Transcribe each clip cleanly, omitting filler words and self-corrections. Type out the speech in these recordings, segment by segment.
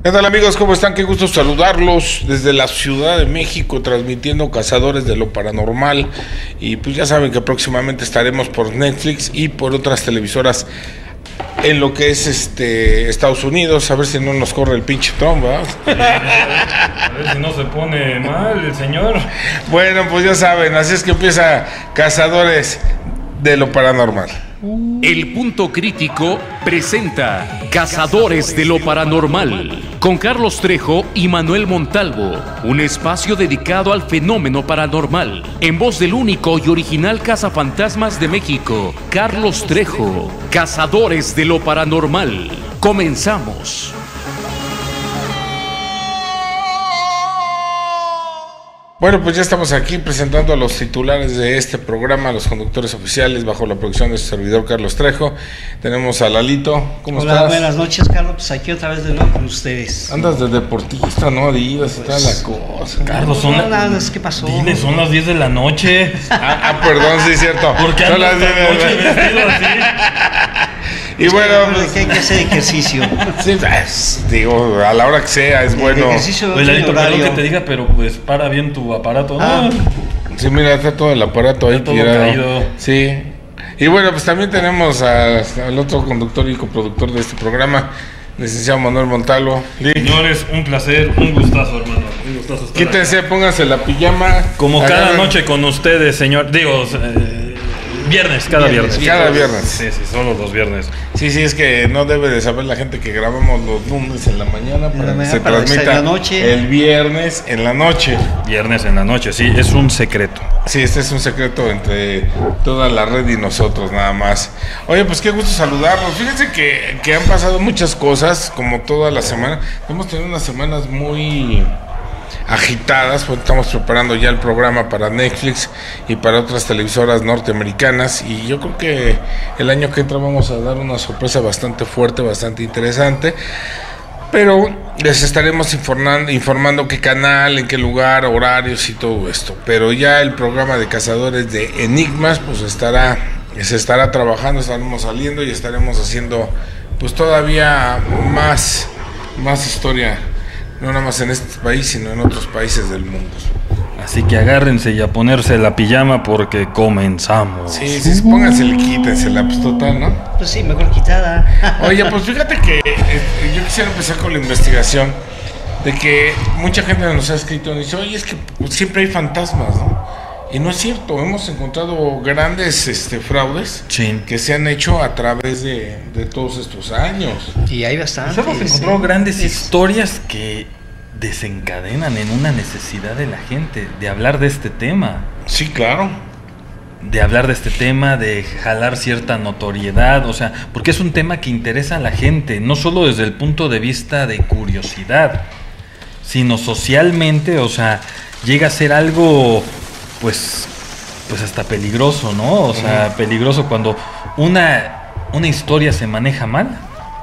¿Qué tal, amigos? ¿Cómo están? Qué gusto saludarlos desde la Ciudad de México, transmitiendo Cazadores de lo Paranormal. Y pues ya saben que próximamente estaremos por Netflix y por otras televisoras en lo que es Estados Unidos. A ver si no nos corre el pinche Trump, ¿verdad? A ver si no se pone mal el señor. Bueno, pues ya saben, así es que empieza Cazadores de lo Paranormal. El Punto Crítico presenta Cazadores de lo Paranormal con Carlos Trejo y Manuel Montalvo, un espacio dedicado al fenómeno paranormal, en voz del único y original cazafantasmas de México, Carlos Trejo. Cazadores de lo Paranormal. Comenzamos. Bueno, pues ya estamos aquí presentando a los titulares de este programa, a los conductores oficiales, bajo la producción de su servidor Carlos Trejo. Tenemos a Lalito. ¿Cómo estás? Hola, buenas noches, Carlos. Pues aquí otra vez de nuevo con ustedes. Andas de deportista, ¿no? Adidas y toda la cosa. Carlos, ¿qué pasó? Dile, son las 10 de la noche. Perdón, sí es cierto. Porque son las 10 de la noche vestido así. Y bueno, pues, que hay que hacer ejercicio. Sí, digo, a la hora que sea, es bueno. El ejercicio Oye, Lalito, horario. perdón que te diga, pero pues para bien tu aparato. Sí, mira, está todo el aparato ahí Está todo tirado. caído. Sí. Y bueno, pues también tenemos al otro conductor y coproductor de este programa, licenciado Manuel Montalvo. Señores, un placer, un gustazo, hermano. Un gustazo estar Quítense, acá. pónganse la pijama. Como cada agarren- noche con ustedes, señor. Digo, viernes, cada viernes. Cada viernes. Sí, solo los viernes. Sí, es que no debe de saber la gente que grabamos los lunes en la mañana para que se para que sea transmita en la noche. el viernes en la noche. Viernes en la noche, sí, es un secreto. Sí, este es un secreto entre toda la red y nosotros, nada más. Oye, pues qué gusto saludarlos. Fíjense que han pasado muchas cosas, como toda la semana. Hemos tenido unas semanas muy agitadas, porque estamos preparando ya el programa para Netflix y para otras televisoras norteamericanas, y yo creo que el año que entra vamos a dar una sorpresa bastante fuerte, bastante interesante, pero les estaremos informando qué canal, en qué lugar, horarios y todo esto. Pero ya el programa de Cazadores de Enigmas pues se estará trabajando, estaremos saliendo y estaremos haciendo pues todavía más historia, no nada más en este país, sino en otros países del mundo. Así que agárrense y a ponerse la pijama porque comenzamos. Sí, póngansela, quítensela, pues total, ¿no? Pues sí, mejor quitada. Oye, pues fíjate que yo quisiera empezar con la investigación de que mucha gente nos ha escrito y dice, oye, es que pues, siempre hay fantasmas, ¿no? Y no es cierto, hemos encontrado grandes fraudes Sí. que se han hecho a través de todos estos años. Y hay bastantes. Hemos encontrado grandes historias que desencadenan en una necesidad de la gente de hablar de este tema. Sí, claro. De hablar de este tema, de jalar cierta notoriedad, o sea, porque es un tema que interesa a la gente, no solo desde el punto de vista de curiosidad, sino socialmente, o sea, llega a ser algo, pues hasta peligroso, ¿no? O sea, peligroso cuando una historia se maneja mal,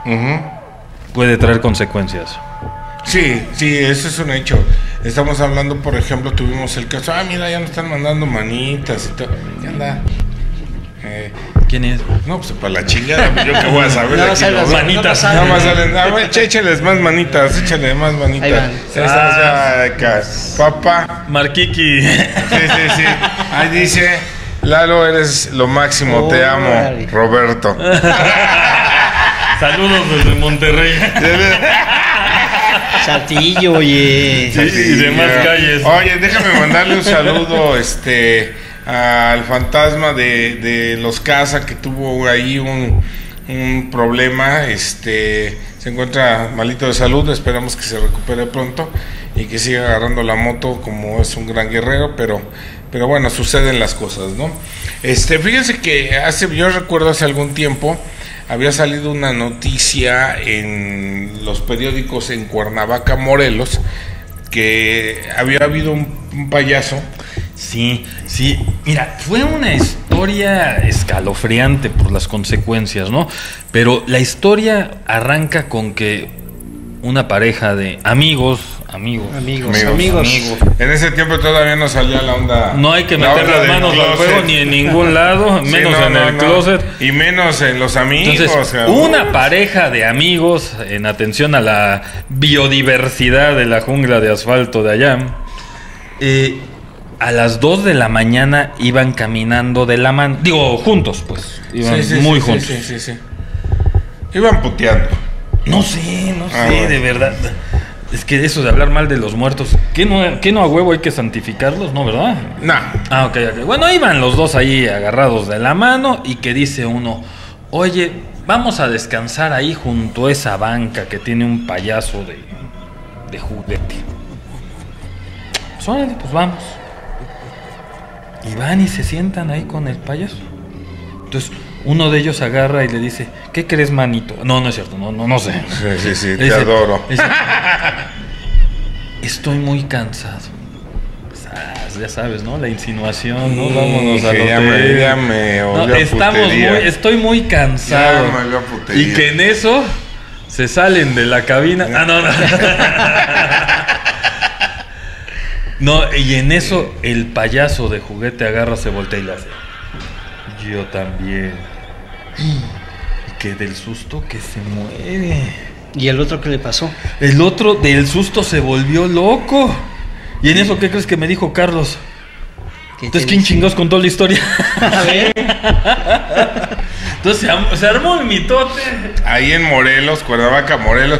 puede traer consecuencias. Sí, eso es un hecho. Estamos hablando, por ejemplo, tuvimos el caso, mira, ya nos están mandando manitas y todo. ¿Qué anda? ¿Quién es? No, pues para la chingada, yo qué voy a saber. No, Aquí salen los- las manitas. no, no Nada más salen. salen, échales más manitas, échale más manitas. Ahí van. Papá. Marquiqui. Sí. Ahí dice, Lalo, eres lo máximo, te amo, Órale. Roberto. Saludos desde Monterrey. Saltillo, oye. Sí, y demás calles. Oye, déjame mandarle un saludo al fantasma de los Casa, que tuvo ahí un problema, se encuentra malito de salud, esperamos que se recupere pronto y que siga agarrando la moto, como es un gran guerrero, pero bueno, suceden las cosas, ¿no? Fíjense que yo recuerdo hace algún tiempo había salido una noticia en los periódicos en Cuernavaca, Morelos, que había habido un payaso. Sí, mira, fue una historia escalofriante por las consecuencias, ¿no? Pero la historia arranca con que una pareja de amigos. Amigos. En ese tiempo todavía no salía la onda. No hay que la meter onda las del manos al closet. fuego ni en ningún lado, Sí, menos no, en no, el no. closet. Y menos en los amigos. Entonces, cabrón. una pareja de amigos, en atención a la biodiversidad de la jungla de asfalto de allá, a las 2 de la mañana iban caminando de la mano. Digo, juntos, pues. Iban muy juntos. Sí. Iban puteando. No sé, bueno. de verdad. Es que eso de hablar mal de los muertos, ¿qué no a huevo hay que santificarlos? No, ¿verdad? No. Ah, ok. Bueno, iban los dos ahí agarrados de la mano y que dice uno, oye, vamos a descansar ahí junto a esa banca que tiene un payaso de juguete. Pues órale, pues vamos. Y van y se sientan ahí con el payaso. Entonces, uno de ellos agarra y le dice, ¿qué crees, manito? No es cierto, no sé. Sí, Le te dice- adoro. le dice, estoy muy cansado. Ya sabes, ¿no? La insinuación, ¿no? Vámonos al Que hotel. ya me No, olió a putería. estoy muy cansado. Ya me olió a putería. Y que en eso se salen de la cabina. Ah, no. No, y en eso el payaso de juguete agarra, se voltea y le hace. Yo también. Y que del susto que se muere. ¿Y el otro qué le pasó? El otro del susto se volvió loco. ¿Y en eso qué crees que me dijo Carlos? Entonces, ¿quién chingados contó la historia? A ver. Entonces se armó el mitote. Ahí en Morelos, Cuernavaca, Morelos.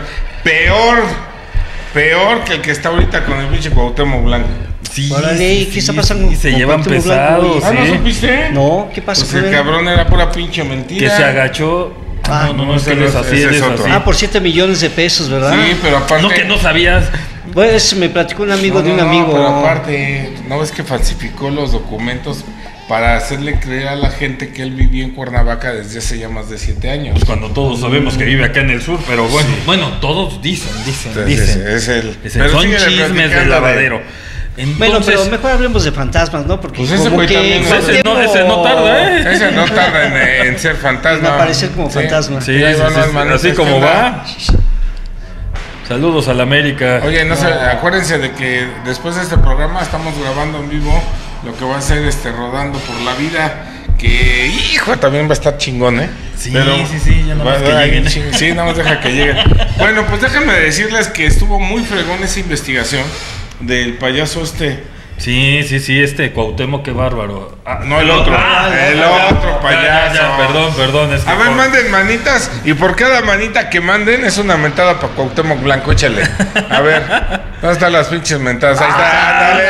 Peor que el que está ahorita con el pinche Cuauhtémoc Blanco. Sí, Órale, ¿qué está pasando sí, se con llevan Cuauhtémoc pesados, Blanco? ¿No sí. supiste? No, ¿qué pasó Pues con el él? cabrón era pura pinche mentira. Que se agachó. Ah, no, es que él es así, ese él es es otro. así. Ah, por 7 millones de pesos, ¿verdad? Sí, pero aparte. No, que no sabías. Bueno, eso me platicó un amigo de un No, amigo. pero aparte, ¿no ves que falsificó los documentos para hacerle creer a la gente que él vivía en Cuernavaca desde hace ya más de 7 años? Pues cuando todos sabemos que vive acá en el sur, pero bueno, todos dicen. Entonces, es el. Dicen, son síguele chismes platicando del de- lavadero. Bueno, Entonces, pero mejor hablemos de fantasmas, ¿no? Porque Pues ese como güey que también, ¿no? Ese no tarda, ¿eh? Ese no tarda en ser fantasma. En aparecer como Sí. fantasma. Sí, Ahí van las manitas así como que va. andan. Saludos a la América. Oye, no sé, acuérdense de que después de este programa estamos grabando en vivo lo que va a ser rodando por la vida. Que, hijo, también va a estar chingón, ¿eh? Sí, ya nada más que lleguen. Sí, nada más deja que lleguen. Bueno, pues déjenme decirles que estuvo muy fregón esa investigación del payaso Sí, este Cuauhtémoc, qué bárbaro. No, el otro. El otro payaso. Ya, perdón. Es que A ver, manden manitas y por cada manita que manden es una mentada para Cuauhtémoc Blanco, échale. A ver, ¿dónde están las pinches mentadas? Ahí está, dale.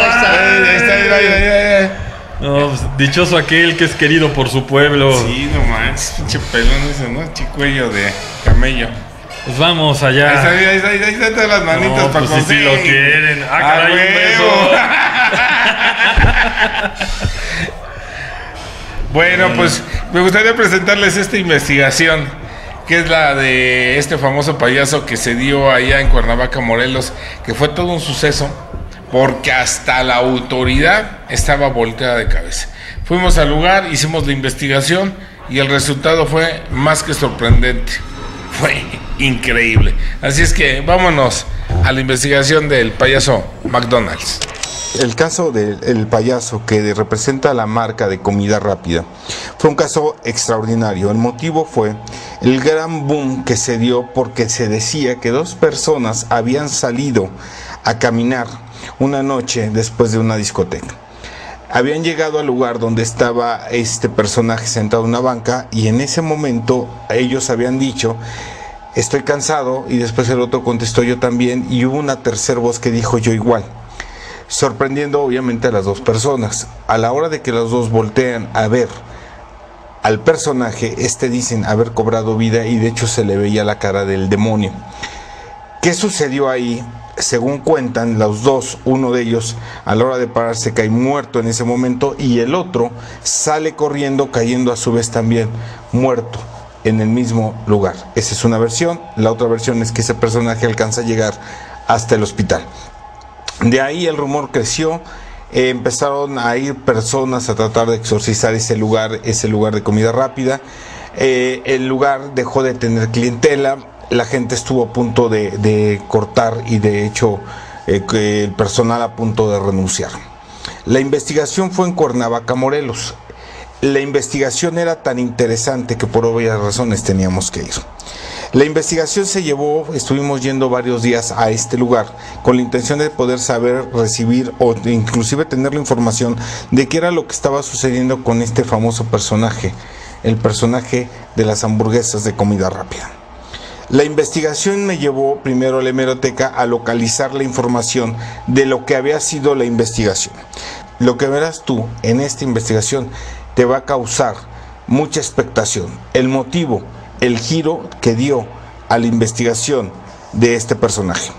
Ahí está. No, pues, dichoso aquel que es querido por su pueblo. Sí, no manches, pinche pelón ese, ¿no? Chicuello de camello. Pues vamos allá. Ahí están todas las manitas No, para pues sí lo quieren. ¡Ah, Caray, un huevo! beso. Bueno, pues me gustaría presentarles esta investigación, que es la de este famoso payaso que se dio allá en Cuernavaca, Morelos, que fue todo un suceso, porque hasta la autoridad estaba volteada de cabeza. Fuimos al lugar, hicimos la investigación y el resultado fue más que sorprendente. Fue increíble. Así es que vámonos a la investigación del payaso McDonald's. El caso del payaso que representa la marca de comida rápida fue un caso extraordinario. El motivo fue el gran boom que se dio porque se decía que 2 personas habían salido a caminar una noche después de una discoteca. Habían llegado al lugar donde estaba este personaje sentado en una banca y en ese momento ellos habían dicho: estoy cansado, y después el otro contestó: yo también, y hubo una tercera voz que dijo: yo igual, sorprendiendo obviamente a las 2 personas. A la hora de que los 2 voltean a ver al personaje, dicen haber cobrado vida y de hecho se le veía la cara del demonio. ¿Qué sucedió ahí? Según cuentan los 2, uno de ellos a la hora de pararse cae muerto en ese momento y el otro sale corriendo cayendo a su vez también muerto en el mismo lugar. Esa es una versión. La otra versión es que ese personaje alcanza a llegar hasta el hospital. De ahí el rumor creció, empezaron a ir personas a tratar de exorcizar ese lugar de comida rápida. El lugar dejó de tener clientela. la gente estuvo a punto de cortar y de hecho que el personal a punto de renunciar. La investigación fue en Cuernavaca, Morelos. La investigación era tan interesante que por obvias razones teníamos que ir. La investigación se llevó, estuvimos yendo varios días a este lugar con la intención de poder saber, recibir o inclusive tener la información de qué era lo que estaba sucediendo con este famoso personaje, el personaje de las hamburguesas de comida rápida. La investigación me llevó primero a la hemeroteca a localizar la información de lo que había sido la investigación. Lo que verás tú en esta investigación te va a causar mucha expectación. El motivo, el giro que dio a la investigación de este personaje.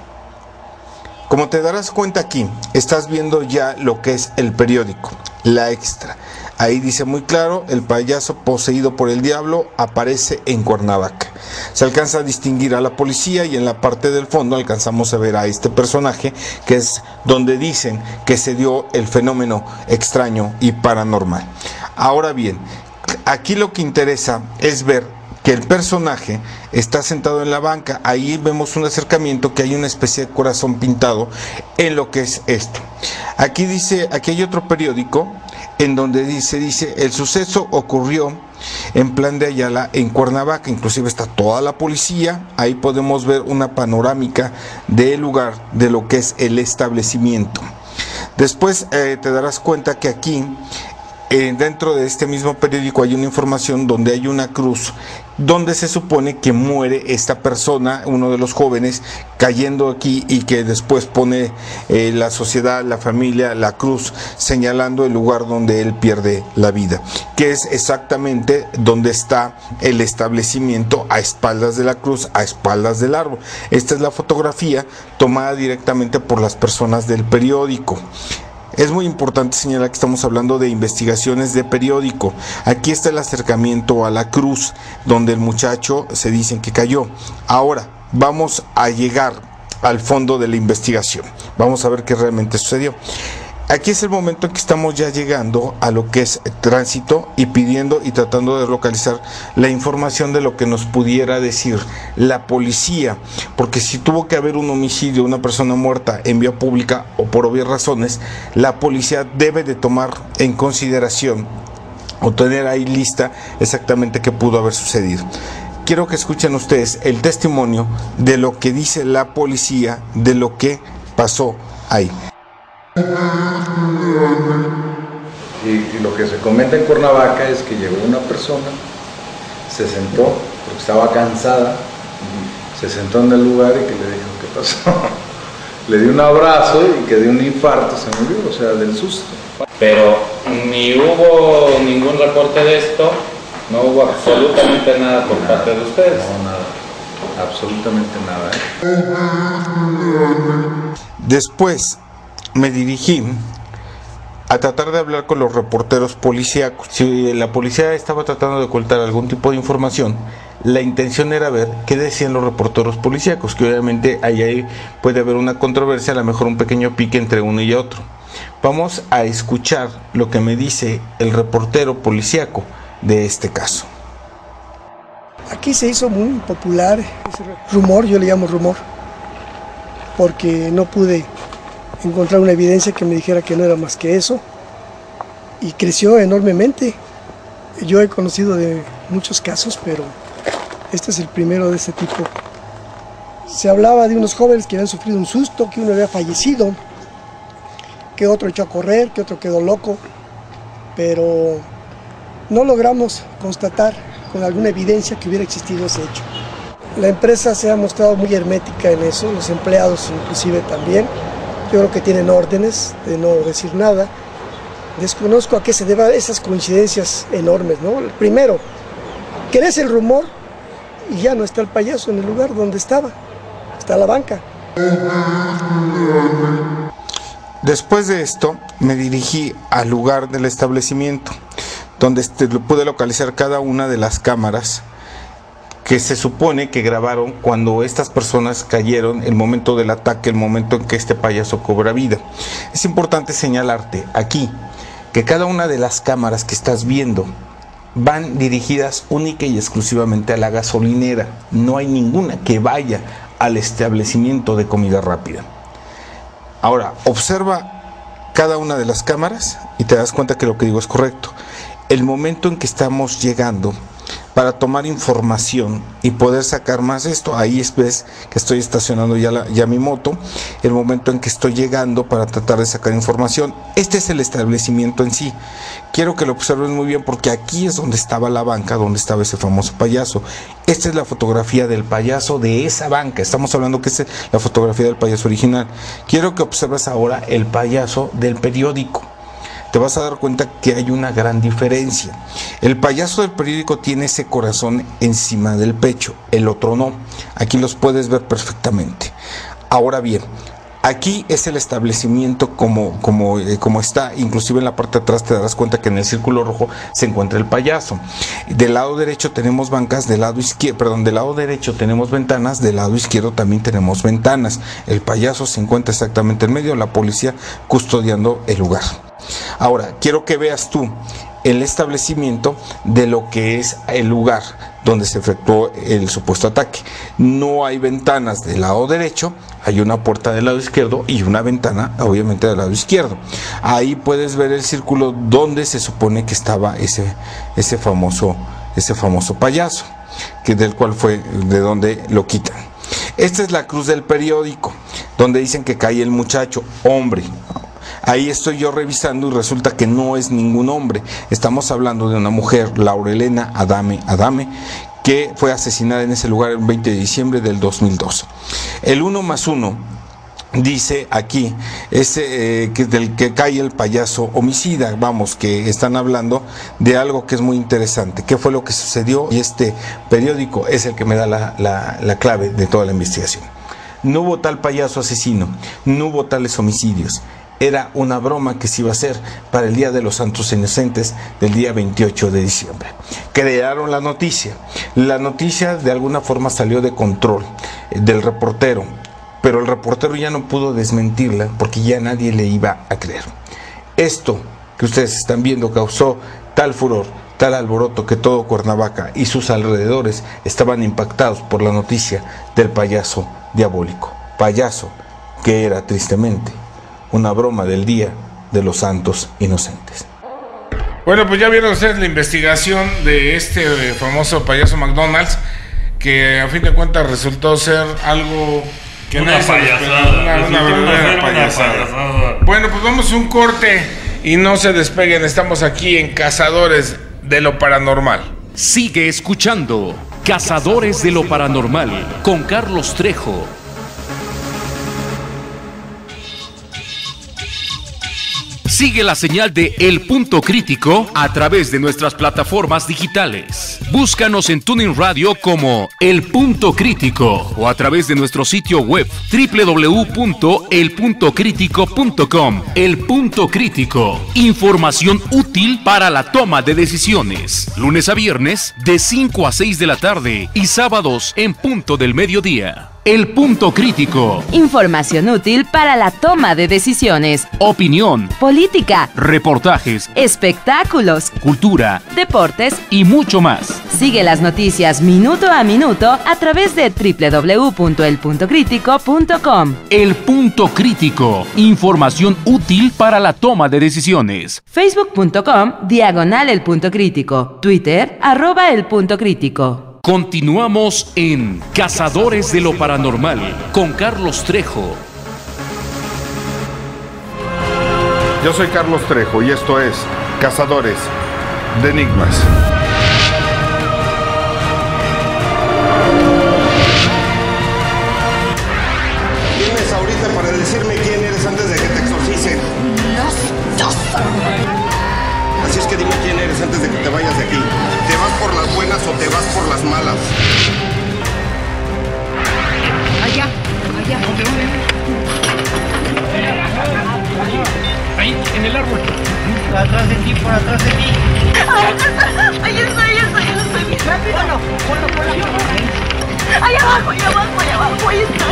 Como te darás cuenta aquí, estás viendo ya lo que es el periódico, la extra. Ahí dice muy claro, el payaso poseído por el diablo aparece en Cuernavaca. Se alcanza a distinguir a la policía y en la parte del fondo alcanzamos a ver a este personaje, que es donde dicen que se dio el fenómeno extraño y paranormal. Ahora bien, aquí lo que interesa es ver que el personaje está sentado en la banca. Ahí vemos un acercamiento, que hay una especie de corazón pintado en lo que es esto. Aquí dice, aquí hay otro periódico en donde dice el suceso ocurrió en Plan de Ayala, en Cuernavaca. Inclusive está toda la policía. Ahí podemos ver una panorámica del lugar, de lo que es el establecimiento. Después te darás cuenta que aquí dentro de este mismo periódico hay una información donde hay una cruz donde se supone que muere esta persona, uno de los jóvenes, cayendo aquí, y que después pone la sociedad, la familia, la cruz, señalando el lugar donde él pierde la vida, que es exactamente donde está el establecimiento, a espaldas de la cruz, a espaldas del árbol. Esta es la fotografía tomada directamente por las personas del periódico. Es muy importante señalar que estamos hablando de investigaciones de periódico. Aquí está el acercamiento a la cruz donde el muchacho se dice que cayó. Ahora vamos a llegar al fondo de la investigación. Vamos a ver qué realmente sucedió. Aquí es el momento en que estamos ya llegando a lo que es tránsito y pidiendo y tratando de localizar la información de lo que nos pudiera decir la policía, porque si tuvo que haber un homicidio, una persona muerta en vía pública o por obvias razones, la policía debe de tomar en consideración o tener ahí lista exactamente qué pudo haber sucedido. Quiero que escuchen ustedes el testimonio de lo que dice la policía, de lo que pasó ahí. Y lo que se comenta en Cuernavaca es que llegó una persona, se sentó, porque estaba cansada, se sentó en el lugar y que le dijo, ¿qué pasó? Le dio un abrazo y que de un infarto se murió, o sea, del susto. Pero ni hubo ningún reporte de esto, no hubo absolutamente nada por parte de ustedes. No, nada, absolutamente nada. Después me dirigí a tratar de hablar con los reporteros policíacos. Si la policía estaba tratando de ocultar algún tipo de información, la intención era ver qué decían los reporteros policíacos, que obviamente ahí puede haber una controversia, a lo mejor un pequeño pique entre uno y otro. Vamos a escuchar lo que me dice el reportero policíaco de este caso. Aquí se hizo muy popular ese rumor, yo le llamo rumor, porque no pude encontrar una evidencia que me dijera que no era más que eso, y creció enormemente. Yo he conocido de muchos casos, pero este es el primero de este tipo. Se hablaba de unos jóvenes que habían sufrido un susto, que uno había fallecido, que otro echó a correr, que otro quedó loco, pero no logramos constatar con alguna evidencia que hubiera existido ese hecho. La empresa se ha mostrado muy hermética en eso, los empleados inclusive también. Yo creo que tienen órdenes de no decir nada. Desconozco a qué se deban esas coincidencias enormes, ¿no? Primero, crece el rumor y ya no está el payaso en el lugar donde estaba, está la banca. Después de esto, me dirigí al lugar del establecimiento, donde pude localizar cada una de las cámaras que se supone que grabaron cuando estas personas cayeron, el momento del ataque, el momento en que este payaso cobra vida. Es importante señalarte aquí que cada una de las cámaras que estás viendo van dirigidas única y exclusivamente a la gasolinera. No hay ninguna que vaya al establecimiento de comida rápida. Ahora, observa cada una de las cámaras y te das cuenta que lo que digo es correcto. El momento en que estamos llegando para tomar información y poder sacar más esto, ahí ves que estoy estacionando ya mi moto, el momento en que estoy llegando para tratar de sacar información. Este es el establecimiento en sí. Quiero que lo observen muy bien porque aquí es donde estaba la banca, donde estaba ese famoso payaso. Esta es la fotografía del payaso de esa banca. Estamos hablando que es la fotografía del payaso original. Quiero que observes ahora el payaso del periódico. Te vas a dar cuenta que hay una gran diferencia. El payaso del periódico tiene ese corazón encima del pecho, el otro no. Aquí los puedes ver perfectamente. Ahora bien, aquí es el establecimiento como está, inclusive en la parte de atrás te darás cuenta que en el círculo rojo se encuentra el payaso. Del lado derecho tenemos bancas, del lado derecho tenemos ventanas, del lado izquierdo también tenemos ventanas. El payaso se encuentra exactamente en medio, la policía custodiando el lugar. Ahora, quiero que veas tú el establecimiento de lo que es el lugar donde se efectuó el supuesto ataque. No hay ventanas del lado derecho, hay una puerta del lado izquierdo y una ventana obviamente del lado izquierdo. Ahí puedes ver el círculo donde se supone que estaba ese famoso payaso, del cual fue de donde lo quitan. Esta es la cruz del periódico, donde dicen que cae el muchacho, hombre. Ahí estoy yo revisando y resulta que no es ningún hombre. Estamos hablando de una mujer, Laura Elena Adame, que fue asesinada en ese lugar el 20 de diciembre del 2002. El 1 más 1 dice aquí, del que cae el payaso homicida. Vamos, que están hablando de algo que es muy interesante. ¿Qué fue lo que sucedió? Y este periódico es el que me da la clave de toda la investigación. No hubo tal payaso asesino, no hubo tales homicidios. Era una broma que se iba a hacer para el Día de los Santos Inocentes del día 28 de diciembre. Crearon la noticia. La noticia de alguna forma salió de control del reportero, pero el reportero ya no pudo desmentirla porque ya nadie le iba a creer. Esto que ustedes están viendo causó tal furor, tal alboroto, que todo Cuernavaca y sus alrededores estaban impactados por la noticia del payaso diabólico. Payaso que era tristemente una broma del Día de los Santos Inocentes. Bueno, pues ya vieron ustedes la investigación de este famoso payaso McDonald's, que a fin de cuentas resultó ser algo que una payasada. Una verdadera payasada. Bueno, pues vamos a un corte y no se despeguen. Estamos aquí en Cazadores de lo Paranormal. Sigue escuchando Cazadores de lo Paranormal con Carlos Trejo. Sigue la señal de El Punto Crítico a través de nuestras plataformas digitales. Búscanos en TuneIn Radio como El Punto Crítico o a través de nuestro sitio web www.elpuntocritico.com. El Punto Crítico. Información útil para la toma de decisiones. Lunes a viernes de 5 a 6 de la tarde y sábados en punto del mediodía. El Punto Crítico. Información útil para la toma de decisiones. Opinión. Política. Reportajes. Espectáculos. Cultura. Deportes. Y mucho más. Sigue las noticias minuto a minuto a través de www.elpuntocritico.com. El Punto Crítico. Información útil para la toma de decisiones. Facebook.com/El Punto Crítico. Twitter @El Punto Crítico. Continuamos en Cazadores de lo Paranormal con Carlos Trejo. Yo soy Carlos Trejo y esto es Cazadores de Enigmas. ¿Tienes ahorita para decirme quién eres antes de que te exorcicen? Así es que dime quién eres antes de que te vayas de aquí. ¿Te vas por las buenas o te vas por las malas? Allá, ¿dónde? Ahí, en el árbol. Por atrás de ti. Ahí estoy. Rápido, no. Ponlo. Ahí abajo, ahí está.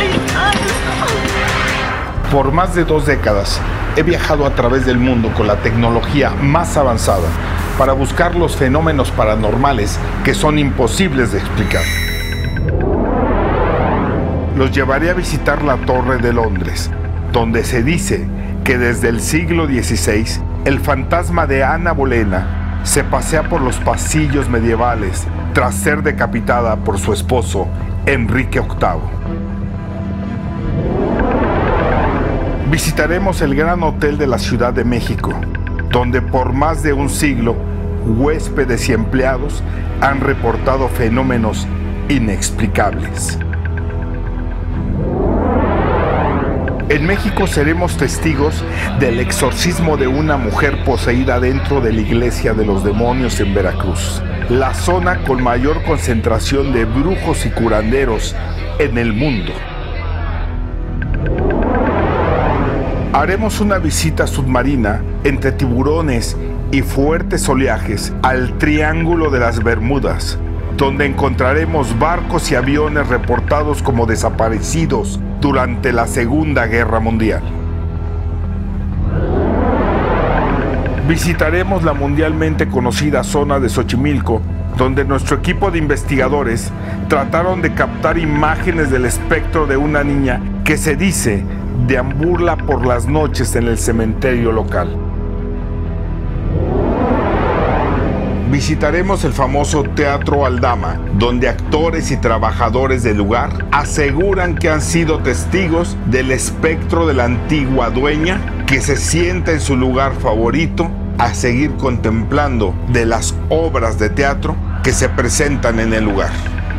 Por más de 2 décadas he viajado a través del mundo con la tecnología más avanzada para buscar los fenómenos paranormales que son imposibles de explicar. Los llevaré a visitar la Torre de Londres, donde se dice que desde el siglo XVI el fantasma de Ana Bolena se pasea por los pasillos medievales tras ser decapitada por su esposo Enrique VIII. Visitaremos el Gran Hotel de la Ciudad de México, donde por más de un siglo huéspedes y empleados han reportado fenómenos inexplicables. En México seremos testigos del exorcismo de una mujer poseída dentro de la Iglesia de los Demonios en Veracruz, la zona con mayor concentración de brujos y curanderos en el mundo. Haremos una visita submarina entre tiburones y fuertes oleajes al Triángulo de las Bermudas, donde encontraremos barcos y aviones reportados como desaparecidos durante la Segunda Guerra Mundial. Visitaremos la mundialmente conocida zona de Xochimilco, donde nuestro equipo de investigadores trataron de captar imágenes del espectro de una niña que se dice deambula por las noches en el cementerio local. Visitaremos el famoso Teatro Aldama, donde actores y trabajadores del lugar aseguran que han sido testigos del espectro de la antigua dueña que se sienta en su lugar favorito a seguir contemplando de las obras de teatro que se presentan en el lugar.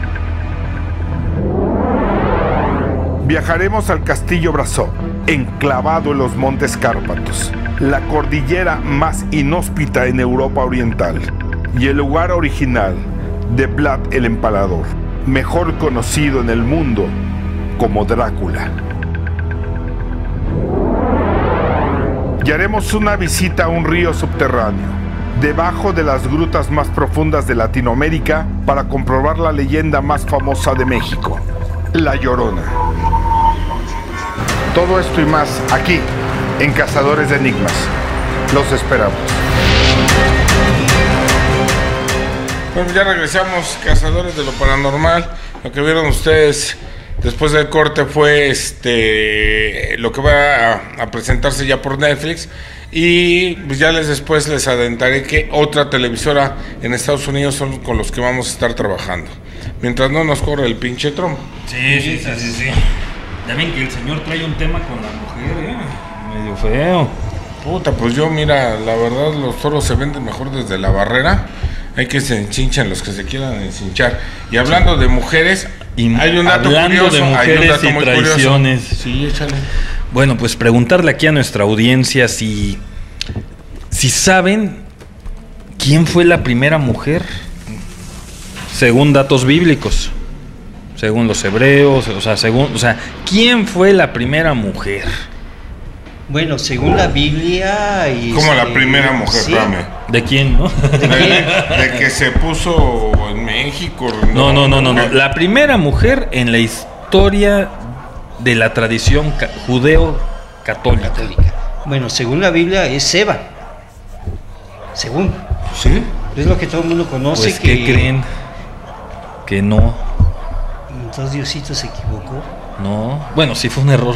Viajaremos al Castillo Brasov, enclavado en los Montes Cárpatos, la cordillera más inhóspita en Europa Oriental, y el lugar original de Vlad el Empalador, mejor conocido en el mundo como Drácula. Y haremos una visita a un río subterráneo, debajo de las grutas más profundas de Latinoamérica, para comprobar la leyenda más famosa de México, La Llorona. Todo esto y más aquí, en Cazadores de Enigmas. Los esperamos. Bueno, ya regresamos, Cazadores de lo Paranormal. Lo que vieron ustedes después del corte fue lo que va a presentarse ya por Netflix. Y pues ya después les adentraré que otra televisora en Estados Unidos son con los que vamos a estar trabajando. Mientras no nos corre el pinche Trump. Sí. Ya ven que el señor trae un tema con la mujer, medio feo. Puta, pues yo, mira, la verdad los toros se venden mejor desde la barrera. Hay que se enchinchan los que se quieran encinchar. Y hablando de mujeres, hay un dato curioso. De mujeres y traiciones. Sí, échale. Bueno, pues preguntarle aquí a nuestra audiencia si saben quién fue la primera mujer según datos bíblicos, según los hebreos, ¿quién fue la primera mujer? Bueno, según la Biblia y... ¿Cómo la primera mujer? Sí. ¿De quién, no? ¿De que se puso en México? No. La primera mujer en la historia de la tradición judeo-católica. Bueno, según la Biblia es Eva. Según. ¿Sí? Es lo que todo el mundo conoce. Pues, ¿qué creen? Que no. Entonces Diosito se equivocó. No, bueno, sí fue un error,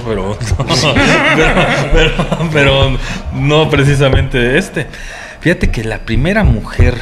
pero no precisamente Fíjate que la primera mujer,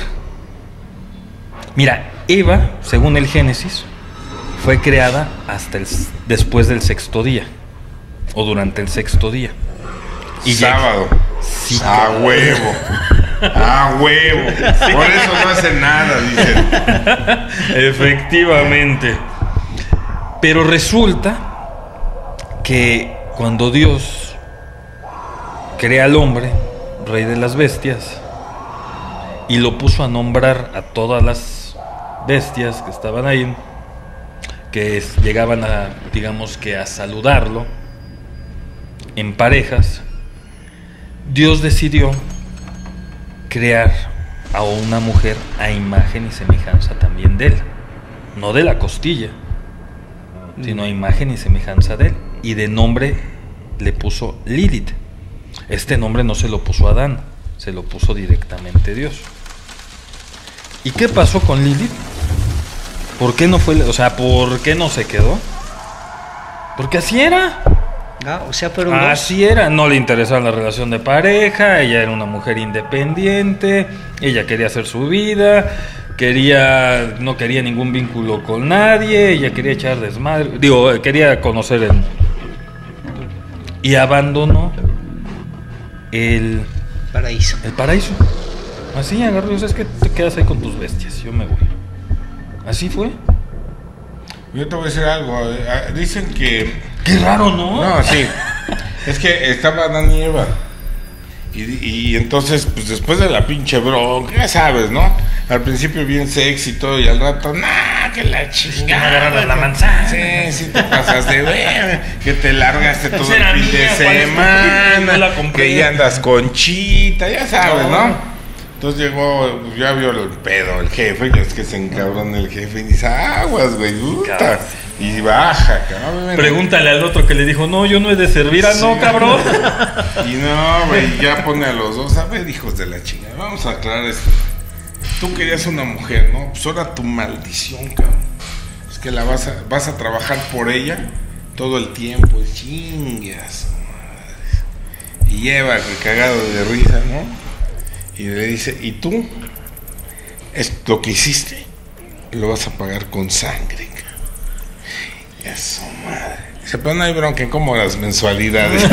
mira, Eva, según el Génesis, fue creada después del sexto día, o durante el sexto día. Y sábado. Sí, huevo. Huevo. Sí. Por eso no hace nada, dicen. Efectivamente. Pero resulta que cuando Dios crea al hombre, rey de las bestias, y lo puso a nombrar a todas las bestias que estaban ahí, que llegaban a, digamos que a saludarlo en parejas, Dios decidió crear a una mujer a imagen y semejanza también de él, no de la costilla, sino a imagen y semejanza de él, y de nombre le puso Lilith. Este nombre no se lo puso Adán, se lo puso directamente Dios. ¿Y qué pasó con Lilith? ¿Por qué no fue, o sea, por qué no se quedó? Porque así era. O sea, fueron así era, no le interesaba la relación de pareja, ella era una mujer independiente, ella quería hacer su vida, no quería ningún vínculo con nadie, ella quería echar desmadre, quería conocer el mundo. Y abandonó el paraíso. El paraíso. Así agarró, es que te quedas ahí con tus bestias, yo me voy. Así fue. Yo te voy a decir algo. Dicen que... Qué raro, ¿no? No, sí. Es que estaba Adán y Eva. Y entonces, pues después de la pinche bronca, ya sabes, ¿no? Al principio bien sexy y todo, y al rato, que la chingada. Me agarras la manzana. Sí, te pasas de ver. Que te largaste todo el fin de semana. Que ya andas con chita, ya sabes, ¿no? Entonces llegó, ya vio el pedo, el jefe, y es que se encabrona el jefe y dice, aguas, güey, puta. Y baja, cabrón. Pregúntale al otro que le dijo, no, yo no he de servir, sí, no, cabrón. Y no, güey, ya pone a los dos, a ver, hijos de la chingada, vamos a aclarar esto. Tú querías una mujer, ¿no? Pues ahora tu maldición, cabrón. Es que la vas a trabajar por ella todo el tiempo, chingas, madre. Y lleva cagado de risa, ¿no? Y le dice, ¿y tú? Lo que hiciste lo vas a pagar con sangre. Eso, madre. Dice, pero no hay bronca, como las mensualidades.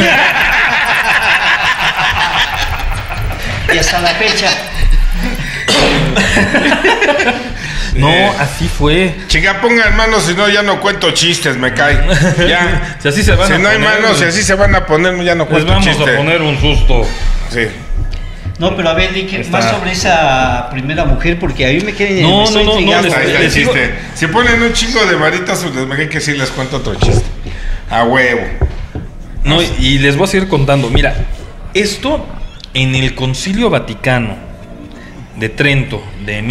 Y hasta la fecha. No, así fue. Chinga, pongan manos, si no ya no cuento chistes, me cae. Ya. Si así se van a poner. Si no hay manos, si así se van a poner, ya no cuento chistes. Les vamos a poner un susto. Sí. No, pero a ver, más sobre esa primera mujer, porque a mí me queda intrigado. Les chiste. Si ponen un chingo de varitas, les me hay que sí les cuento otro chiste. A huevo. No, y les voy a seguir contando. Mira, esto en el Concilio Vaticano de Trento de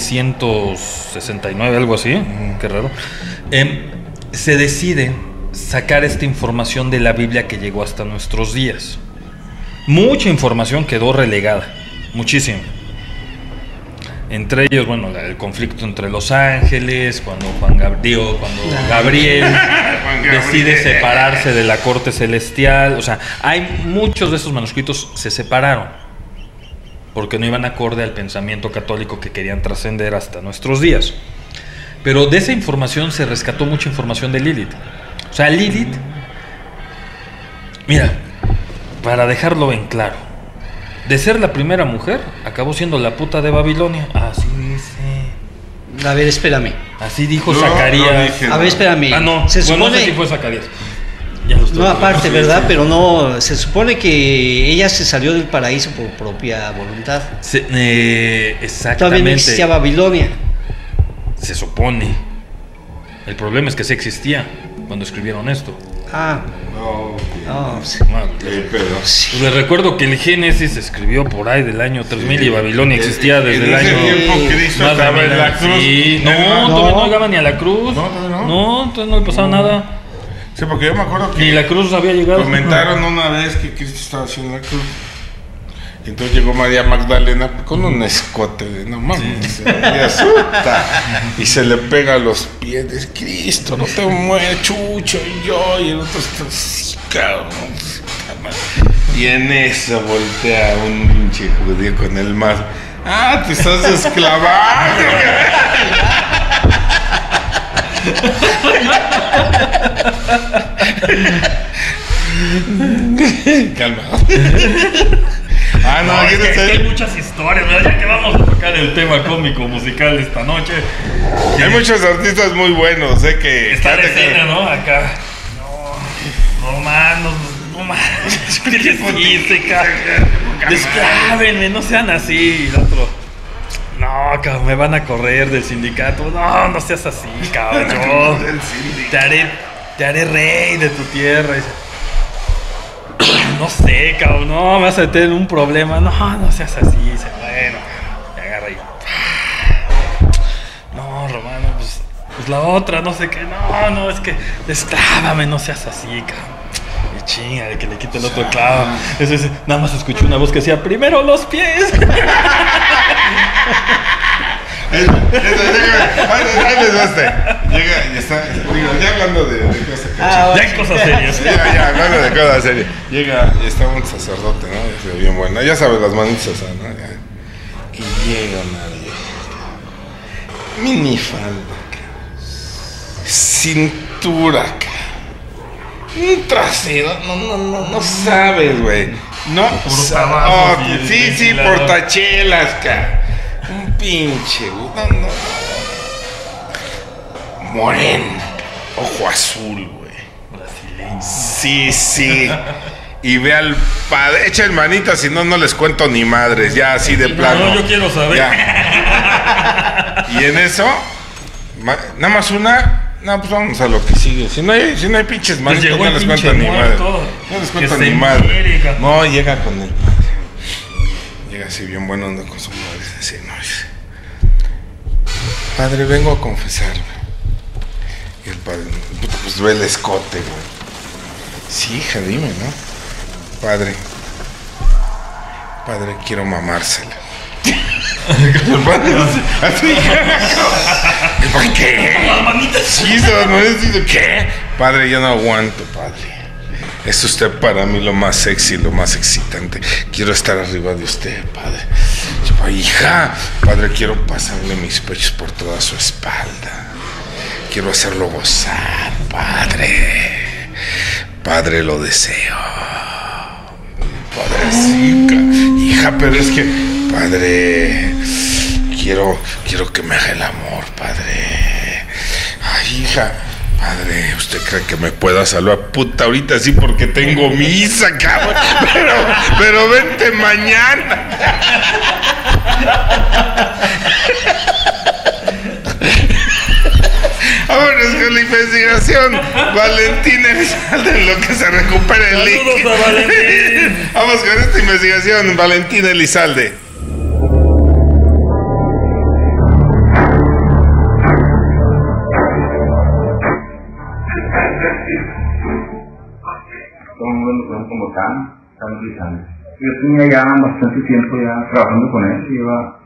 1669, algo así, qué raro, se decide sacar esta información de la Biblia que llegó hasta nuestros días. Mucha información quedó relegada, muchísimo. Entre ellos, bueno, el conflicto entre los ángeles, cuando Gabriel decide separarse de la corte celestial. O sea, hay muchos de esos manuscritos se separaron porque no iban acorde al pensamiento católico que querían trascender hasta nuestros días. Pero de esa información se rescató mucha información de Lilith. O sea, Lilith, mira, para dejarlo en claro, de ser la primera mujer, acabó siendo la puta de Babilonia. Así dice. A ver, espérame. Así dijo Zacarías. A ver, espérame. No. Se supone... no sé si fue Zacarías. No, aparte, ¿verdad? Pero no, se supone que ella se salió del paraíso por propia voluntad. Exactamente. Todavía no existía Babilonia. Se supone. El problema es que sí existía cuando escribieron esto. Les recuerdo que el Génesis se escribió por ahí del año 3000 y Babilonia existía desde el año. Cristo estaba en la cruz. Sí, no llegaba ni a la cruz. No, entonces no le pasaba nada. Sí, porque yo me acuerdo que ni la cruz había llegado. Comentaron una vez que Cristo estaba haciendo la cruz. Entonces llegó María Magdalena con un escote de no mames, se le asusta y se le pega a los pies de Cristo, no te mueres, chucho, y yo, y el otro está así, cabrón. Y en eso voltea un pinche judío con el mar. Te estás esclavando. Calma. No, es que hay muchas historias, ¿verdad? Ya que vamos a tocar el tema cómico musical esta noche. Hay muchos artistas muy buenos, que está de escena, ¿no? Acá. No más. ¿Qué les dice, cabrón? Desclávenme, no sean así. El otro. No, cabrón, me van a correr del sindicato. No seas así, cabrón. Yo te haré rey de tu tierra. No sé, cabrón, no, me vas a meter en un problema. No seas así, bueno, me agarra y... No, Romano, pues la otra, no sé qué. No, es que desclávame, no seas así, cabrón. Y chinga, de que le quite el otro clavo. Nada más escuché una voz que decía, primero los pies. Ahí les va este. Llega y está, digo, ya hablando de cosas. Ya hay cosas serias. Ya, hablando de cosas serias. Llega y está un sacerdote, ¿no? Bien bueno. Ya sabes, las manitas, ¿no? Y llega nadie. Minifalda, cintura, un trasero, no sabes, güey. No, sí, portachelas, un pinche, güey. Moreno, ojo azul, güey. Sí. Y ve al padre, echen manitas, si no, no les cuento ni madres, ya así de plano. No, yo quiero saber. Ya. Y en eso, nada más una, no, pues vamos a lo que sigue. Si no hay pinches manitas, pues no les cuento ni madre. No les cuento ni madre. No, llega con el padre. Llega así bien bueno con su madre. Así, no, dice, padre, vengo a confesarme. Y el padre, pues ve el escote, güey. Sí, hija, dime, ¿no? Padre, quiero mamársela. Así. ¿Por qué? Sí, ¿qué? Padre, yo no aguanto, padre. Es usted para mí lo más sexy, lo más excitante. Quiero estar arriba de usted, padre. Yo, hija, padre, quiero pasarle mis pechos por toda su espalda. Quiero hacerlo gozar, padre. Padre, lo deseo. Padrecita, hija, pero es que, padre, quiero que me haga el amor, padre. Ay, hija, padre, ¿usted cree que me pueda salvar? Puta, ahorita sí porque tengo misa, cabrón. Pero vente mañana. Vámonos con la investigación. Valentín Elizalde, en lo que se recupera el líquido. Vamos con esta investigación, Valentín Elizalde. Como Carlos Elizalde. Yo tenía ya bastante tiempo ya trabajando con él, lleva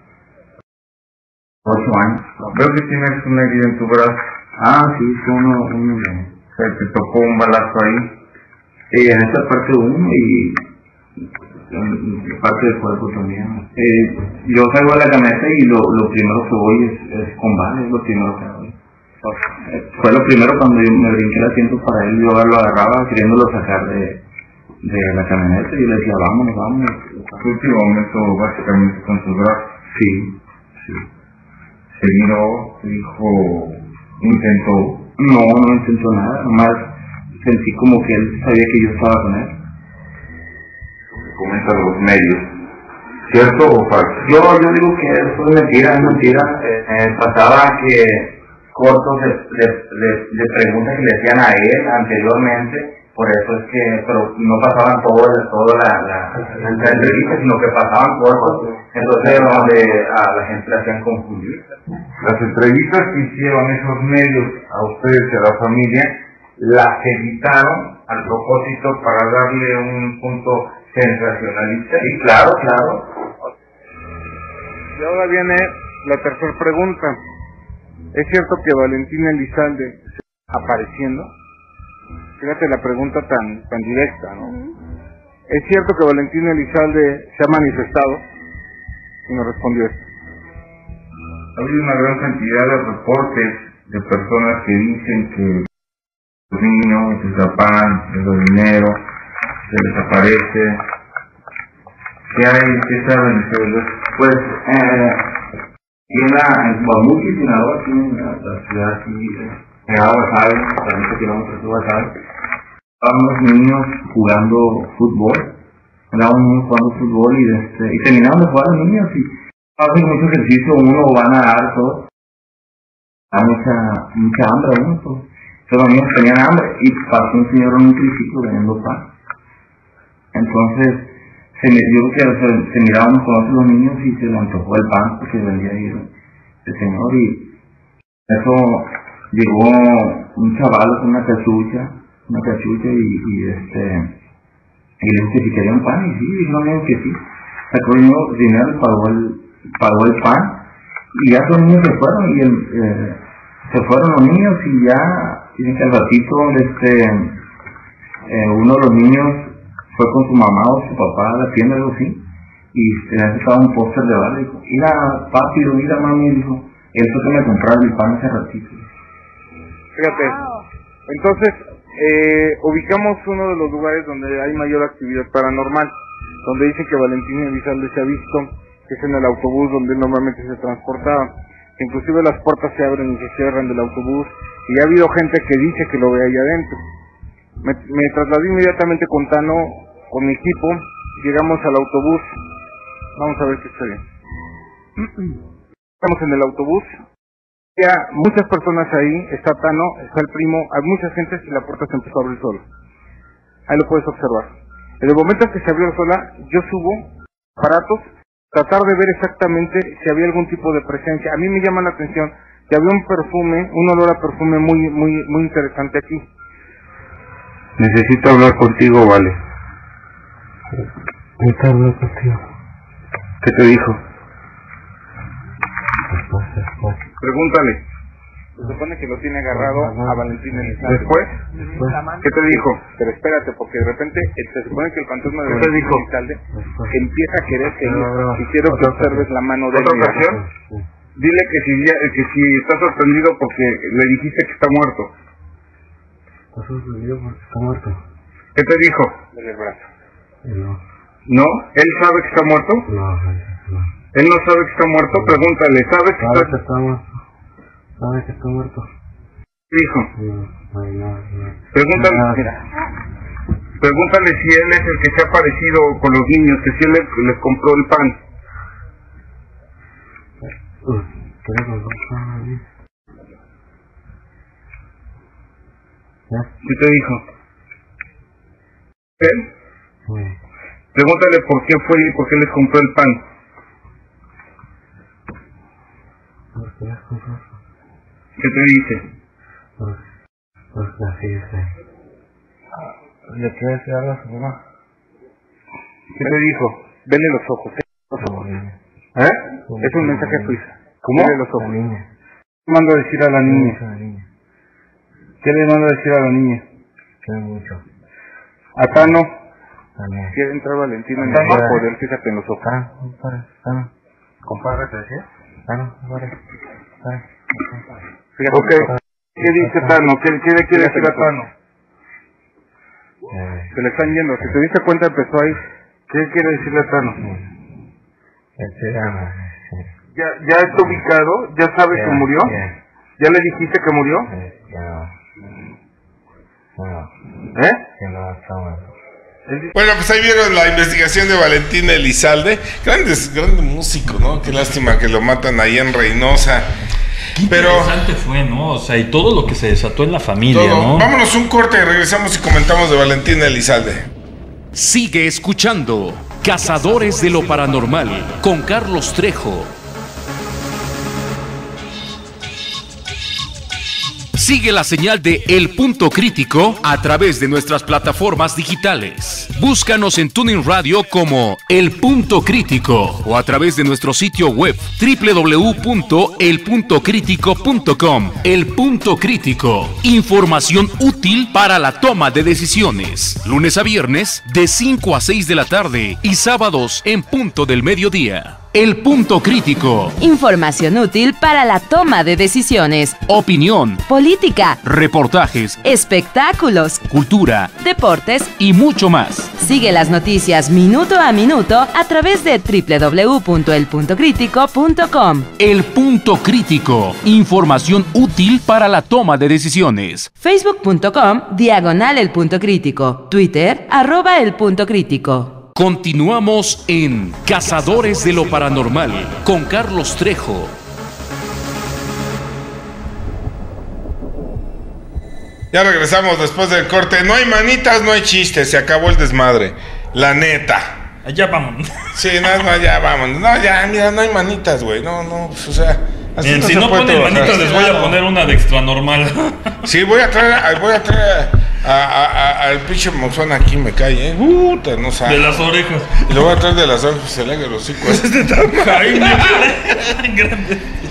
8 años. Veo que tienes una herida en tu brazo. Ah, sí, se te tocó un balazo ahí. En esta parte uno y en parte del cuerpo también. Yo salgo de la camioneta y lo primero que voy es con balas, es lo primero que voy. Fue lo primero cuando yo me brinqué el asiento para él, yo lo agarraba queriéndolo sacar de la camioneta y le decía, vámonos. Tu último momento básicamente con tus brazos. Sí. Se miró, dijo, intentó. No intentó nada, nomás sentí como que él sabía que yo estaba con él. Comentan los medios, ¿cierto o falso? Yo digo que eso es mentira. Pasaba que cortos de preguntas que le hacían a él anteriormente, por eso es que, pero no pasaban toda la entrevista, sino que pasaban cortos, entonces donde a la gente le hacían confundir. Las entrevistas que hicieron esos medios a ustedes y a la familia, las editaron al propósito para darle un punto sensacionalista. Sí, claro. Y ahora viene la tercera pregunta. ¿Es cierto que Valentín Elizalde apareciendo? Fíjate la pregunta tan directa, ¿no? ¿Es cierto que Valentín Elizalde se ha manifestado? Y me respondió esto. Ha habido una gran cantidad de reportes de personas que dicen que los niños se escapan, les da dinero, se les aparece. ¿Qué hay? ¿Qué saben ustedes? Pues, en Guamuchi, Sinaloa, en la ciudad aquí, en Guasave, 40 kilómetros de Guasave, estaban unos niños jugando fútbol, y terminaron de jugar los niños y hacen mucho ejercicio, uno va a nadar, todo. Da mucha hambre uno, pues. Todos los niños tenían hambre y pasó un señor en un triciclo vendiendo pan. Entonces, yo creo que se miraban con otros los niños y se le antojó el pan porque vendía ahí el señor, y eso llegó un chaval con una cachucha y le dijo que si quería un pan, y sí, dijo que sí. Sacó el dinero, pagó el pan, Y ya los niños se fueron, y se fueron los niños, y ya, dicen que al ratito, uno de los niños fue con su mamá o su papá a la tienda, algo así, y estaba un póster de bala, y dijo, mira papi, mira mami, dijo, él fue que me compraron el pan hace ratito. Fíjate, entonces, ubicamos uno de los lugares donde hay mayor actividad paranormal, donde dicen que Valentín Elizalde se ha visto, que es en el autobús donde normalmente se transportaba, que inclusive las puertas se abren y se cierran del autobús, y ha habido gente que dice que lo ve ahí adentro. Me trasladé inmediatamente con Tano, con mi equipo, llegamos al autobús, vamos a ver que está bien. Estamos en el autobús, ya muchas personas ahí, está Tano, está el primo, hay mucha gente y la puerta se empezó a abrir sola. Ahí lo puedes observar. En el momento en que se abrió sola, yo subo aparatos, tratar de ver exactamente si había algún tipo de presencia. A mí me llama la atención que había un perfume, un olor a perfume muy interesante aquí. Necesito hablar contigo, vale. Necesito hablar contigo. ¿Qué te dijo? Pregúntale. Se supone que lo tiene agarrado a Valentín Elizalde. ¿Después? ¿Qué te dijo? Pero espérate, porque de repente se supone que el fantasma de Valentín Elizalde empieza a querer seguir. Y quiero que observes la mano de él. ¿Otra ocasión? Dile que si está sorprendido porque le dijiste que está muerto. Está sorprendido porque está muerto. ¿Qué te dijo? Dale el brazo. No. ¿No? ¿Él sabe que está muerto? No. ¿Él no sabe que está muerto? Pregúntale, ¿sabes que está muerto? ¿Sabe que está muerto? ¿Qué dijo? No. Pregúntale, pregúntale si él es el que se ha aparecido con los niños, que si él les compró el pan. ¿Qué te dijo? ¿Él? Sí. Pregúntale por qué fue y por qué les compró el pan. ¿Qué te dice? Así es. ¿Le quieres decir algo a su mamá? ¿Qué te dijo? Vele los ojos. Es un mensaje a tu hija. ¿Cómo? Vele los ojos. ¿Qué le mando a decir a la niña? ¿Qué le mando a decir a la niña? Que mucho. A Tano. Quiere entrar Valentín en el cuerpo de él, fíjate en los ojos. Compadre, ¿te decía? Fíjate. Ok. ¿Qué dice Tano? ¿Qué le quiere decir a Tano? Se le están yendo. Si te diste cuenta, empezó ahí. ¿Qué quiere decirle a Tano? ¿Ya está ubicado? ¿Ya sabe que murió? ¿Ya le dijiste que murió? Bueno, pues ahí vieron la investigación de Valentín Elizalde. Grande músico, ¿no? Qué lástima que lo matan ahí en Reynosa. Pero interesante fue, ¿no? O sea, y todo lo que se desató en la familia, ¿no? Vámonos un corte y regresamos y comentamos de Valentín Elizalde. Sigue escuchando Cazadores de lo Paranormal con Carlos Trejo. Sigue la señal de El Punto Crítico a través de nuestras plataformas digitales. Búscanos en TuneIn Radio como El Punto Crítico o a través de nuestro sitio web www.elpuntocritico.com. El Punto Crítico. Información útil para la toma de decisiones. Lunes a viernes de 5 a 6 de la tarde y sábados en punto del mediodía. El Punto Crítico. Información útil para la toma de decisiones. Opinión. Política. Reportajes. Espectáculos. Cultura. Deportes. Y mucho más. Sigue las noticias minuto a minuto a través de www.elpuntocritico.com. El Punto Crítico. Información útil para la toma de decisiones. Facebook.com/El Punto Crítico. Twitter @El Punto Crítico. Continuamos en Cazadores de lo Paranormal con Carlos Trejo. Ya regresamos después del corte. No hay manitas, no hay chistes. Se acabó el desmadre. La neta. Ya vamos. Sí, no, ya vamos. No, ya, mira, no hay manitas, güey. No, pues, o sea. Así no si no ponen manitas, les voy a poner una de extra normal. Sí, voy a traer al pinche Monzón aquí, me cae, puta, no sabe. De las orejas. Y lo voy a traer de las orejas, se le haga los hocico. Este está grande.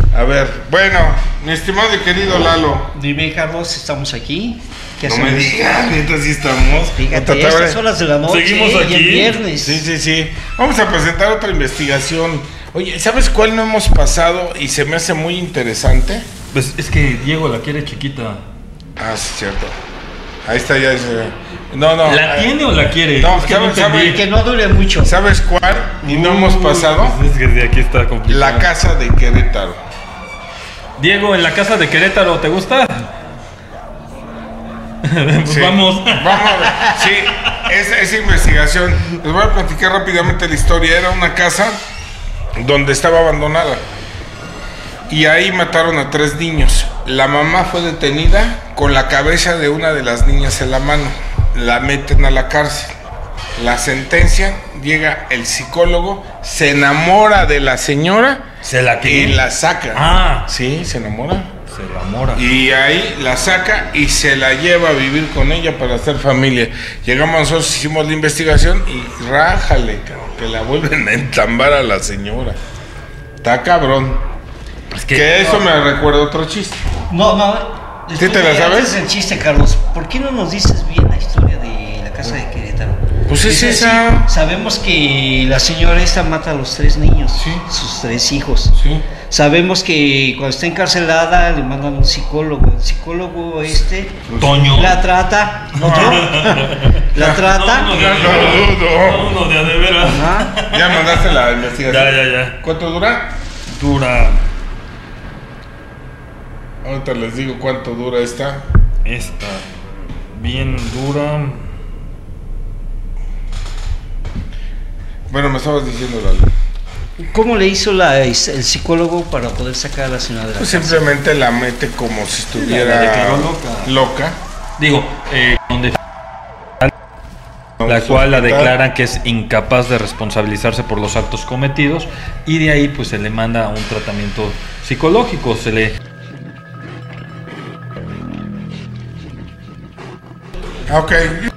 A ver, bueno, mi estimado y querido Lalo. Dime, Carlos, estamos aquí. No me digas, mientras sí estamos. Fíjate, estas horas de la noche. Seguimos aquí. Y el viernes. Sí. Vamos a presentar otra investigación. Oye, ¿sabes cuál no hemos pasado y se me hace muy interesante? Pues es que Diego la quiere chiquita. Ah, sí, cierto. Ahí está ya ese. No. ¿La tiene o la quiere? No, es que ¿sabes? Que no dure mucho. ¿Sabes cuál? Y no hemos pasado. Pues es que de aquí está complicado. La casa de Querétaro. Diego, en la casa de Querétaro, ¿te gusta? Pues sí. Vamos. Sí, esa investigación. Les voy a platicar rápidamente la historia. Era una casa donde estaba abandonada. Y ahí mataron a 3 niños. La mamá fue detenida con la cabeza de una de las niñas en la mano. La meten a la cárcel. La sentencian, llega el psicólogo, se enamora de la señora. ¿Se la qué? Y la saca. Ah. Sí, se enamora. Se enamora. Y ahí la saca y se la lleva a vivir con ella para hacer familia. Llegamos nosotros, hicimos la investigación y rájale, cabrón, que la vuelven a entambar a la señora. Está cabrón. Es que eso me recuerda otro chiste. No. ¿Sí te la sabes? Es el chiste, Carlos. ¿Por qué no nos dices bien la historia de la casa de Querétaro? Pues es esa. Sabemos que la señora esta mata a los 3 niños, sí, sus 3 hijos. Sí. Sabemos que cuando está encarcelada le mandan un psicólogo. El psicólogo Toño la trata. ¿Otro? La trata. No, de a de veras. Ya mandaste la investigación. Ya. ¿Cuánto dura? Ahorita les digo cuánto dura esta. Esta. Bien dura. Bueno, me estabas diciendo, Lalo. ¿Cómo le hizo el psicólogo para poder sacar a la señora de la Pues cárcel? simplemente la mete como si estuviera La declaró loca. Digo, donde la cual la declaran que es incapaz de responsabilizarse por los actos cometidos y de ahí pues se le manda un tratamiento psicológico, se le Ok.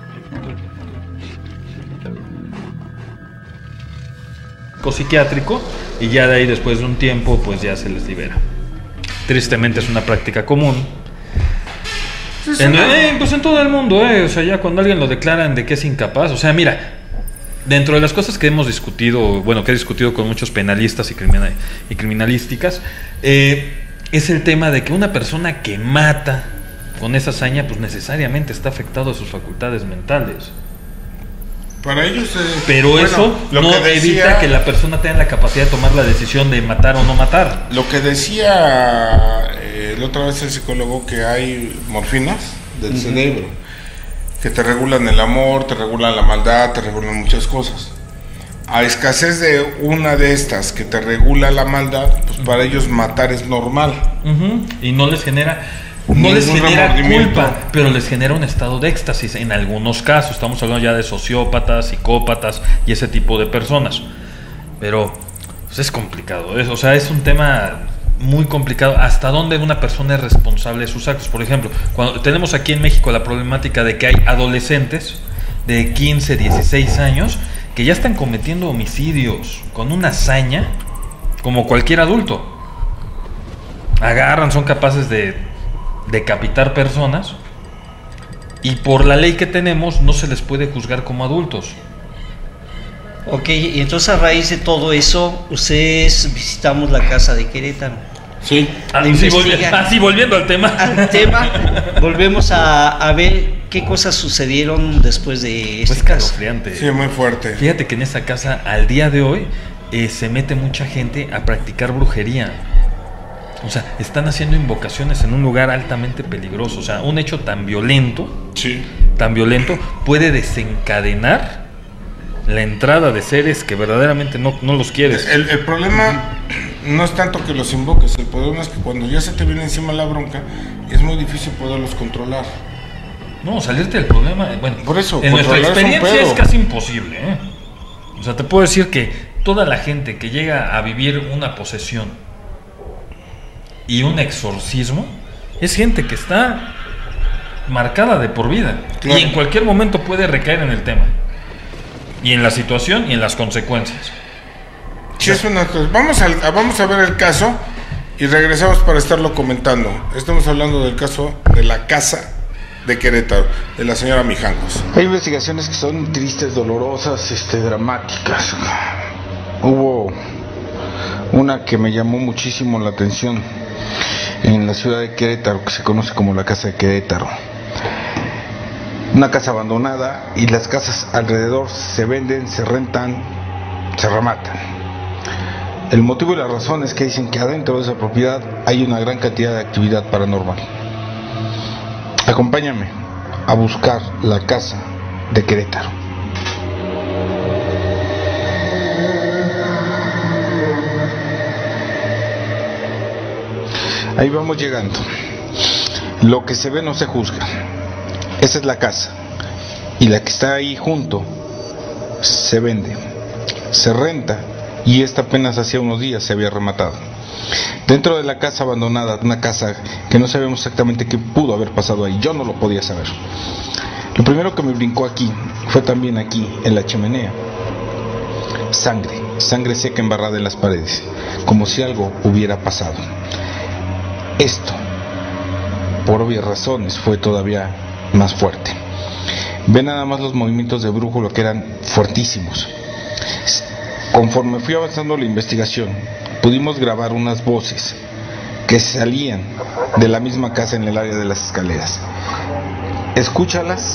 psiquiátrico y ya de ahí después de un tiempo pues ya se les libera. Tristemente es una práctica común. Pues en todo el mundo, o sea, ya cuando alguien lo declaran de que es incapaz, o sea, mira, dentro de las cosas que hemos discutido, bueno, que he discutido con muchos penalistas y criminalísticas, es el tema de que una persona que mata con esa hazaña, pues necesariamente está afectado a sus facultades mentales. Para ellos pero bueno, eso no evita que la persona tenga la capacidad de tomar la decisión de matar o no matar. Lo que decía la otra vez el psicólogo, que hay morfinas del cerebro que te regulan el amor, te regulan la maldad, te regulan muchas cosas. A escasez de una de estas que te regula la maldad, pues para ellos matar es normal. Y no les genera culpa, pero les genera un estado de éxtasis en algunos casos. Estamos hablando ya de sociópatas, psicópatas y ese tipo de personas. Pero pues es complicado, o sea, es un tema muy complicado. ¿Hasta dónde una persona es responsable de sus actos? Por ejemplo, cuando tenemos aquí en México la problemática de que hay adolescentes de 15, 16 años que ya están cometiendo homicidios con una hazaña como cualquier adulto. Agarran, son capaces de decapitar personas y por la ley que tenemos no se les puede juzgar como adultos. Ok, y entonces a raíz de todo eso, ustedes visitamos la casa de Querétaro. Sí. Volviendo al tema. Volvemos a ver qué cosas sucedieron después de este caso. Escalofriante. Sí, muy fuerte. Fíjate que en esa casa, al día de hoy, se mete mucha gente a practicar brujería. O sea, están haciendo invocaciones en un lugar altamente peligroso. O sea, un hecho tan violento, puede desencadenar la entrada de seres que verdaderamente no los quieres. El problema no es tanto que los invoques, el problema es que cuando ya se te viene encima la bronca, es muy difícil poderlos controlar. No, salirte del problema, bueno, por eso, en nuestra experiencia es casi imposible, O sea, te puedo decir que toda la gente que llega a vivir una posesión y un exorcismo es gente que está marcada de por vida, claro, y en cualquier momento puede recaer en el tema y en la situación y en las consecuencias. Sí, es una cosa. Vamos a ver el caso Y regresamos para estarlo comentando. Estamos hablando del caso de la casa de Querétaro, de la señora Mijangos. Hay investigaciones que son tristes, dolorosas, dramáticas. Hubo una que me llamó muchísimo la atención en la ciudad de Querétaro, que se conoce como la casa de Querétaro. Una casa abandonada y las casas alrededor se venden, se rentan, se rematan. El motivo y la razón es que dicen que adentro de esa propiedad hay una gran cantidad de actividad paranormal. Acompáñame a buscar la casa de Querétaro. Ahí vamos llegando. Lo que se ve no se juzga. Esa es la casa. Y la que está ahí junto se vende, se renta, y esta apenas hacía unos días se había rematado. Dentro de la casa abandonada, una casa que no sabemos exactamente qué pudo haber pasado ahí, yo no lo podía saber. Lo primero que me brincó aquí fue también aquí, en la chimenea. Sangre seca embarrada en las paredes, como si algo hubiera pasado. Esto, por obvias razones, fue todavía más fuerte. Ve nada más los movimientos de brújula, que eran fuertísimos. Conforme fui avanzando la investigación, pudimos grabar unas voces que salían de la misma casa en el área de las escaleras. Escúchalas.